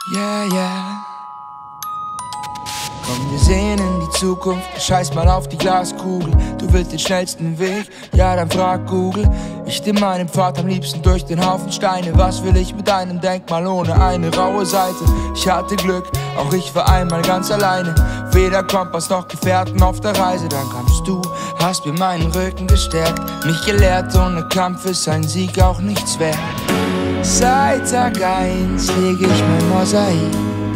Yeah, yeah. Komm, wir sehen in die Zukunft, scheiß mal auf die Glaskugel. Du willst den schnellsten Weg, ja dann frag Google. Ich stimme meinen Pfad am liebsten durch den Haufen Steine. Was will ich mit einem Denkmal ohne eine raue Seite? Ich hatte Glück, auch ich war einmal ganz alleine. Weder Kompass noch Gefährten auf der Reise. Dann kamst du, hast mir meinen Rücken gestärkt, mich gelehrt, ohne Kampf ist ein Sieg auch nichts wert. Seit Tag 1 lege ich mein Mosaik,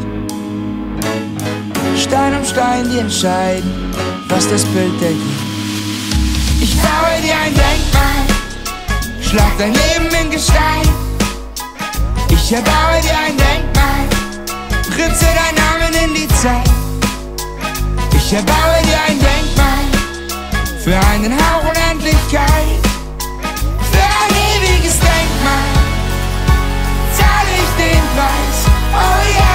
Stein um Stein, die entscheiden, was das Bild ergibt. Ich baue dir ein Denkmal, schlag dein Leben in Gestein. Ich erbaue dir ein Denkmal, ritze deinen Namen in die Zeit. Ich erbaue dir ein Denkmal, für einen Hauch Unendlichkeit. Für ein ewiges Denkmal zahle ich den Preis, oh ja.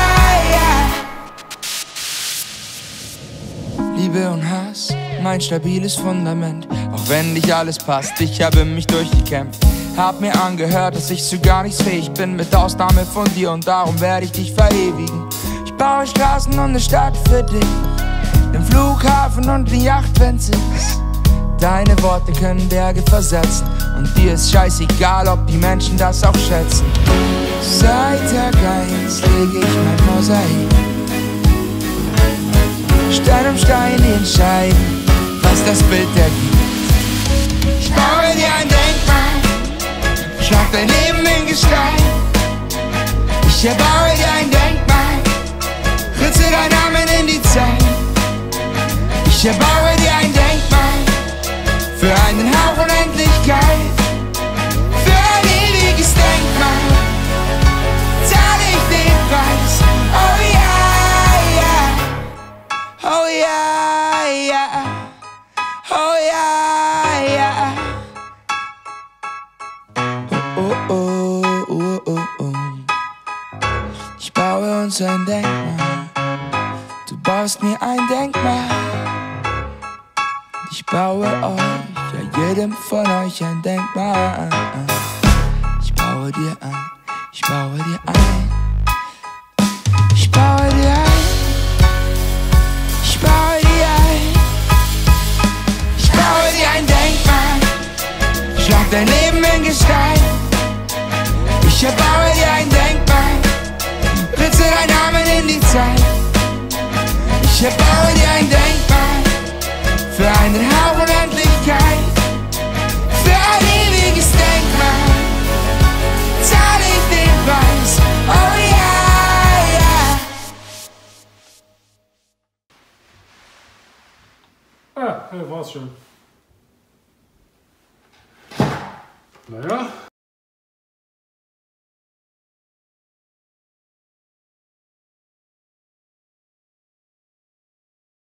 Liebe und Hass, mein stabiles Fundament. Auch wenn nicht alles passt, ich habe mich durchgekämpft. Hab mir angehört, dass ich zu gar nichts fähig bin, mit Ausnahme von dir, und darum werde ich dich verewigen. Ich baue Straßen und eine Stadt für dich, den Flughafen und die Yacht, wenn's ist. Deine Worte können Berge versetzen, und dir ist scheißegal, ob die Menschen das auch schätzen. Seit Tag 1 lege ich mein Mosaik, Stein um Stein, die entscheiden, was das Bild ergibt. Ich baue dir ein Denkmal, schlag dein Leben in Gestein. Ich erbaue dir ein Denkmal, ritze deinen Namen in die Zeit. Ich erbaue dir ein Denkmal, für einen Hauch Unendlichkeit. Für ein ewiges Denkmal zahle ich den Preis, oh ja. Oh yeah, yeah, oh yeah, yeah. Oh, oh, oh, oh, oh, oh. Ich baue uns ein Denkmal, du baust mir ein Denkmal. Ich baue euch, ja jedem von euch ein Denkmal. Ich baue dir ein, ich baue dir ein, ich baue dir ein. Ich baue dir ein Denkmal, schlag dein Leben in Gestein. Ich erbaue dir ein Denkmal, ritze deinen Namen in die Zeit. Ich erbaue dir ein Denkmal, für einen Hauch Unendlichkeit. Für ein ewiges Denkmal zahle ich den Preis, oh ja, ja. Ja, war's schon. Naja,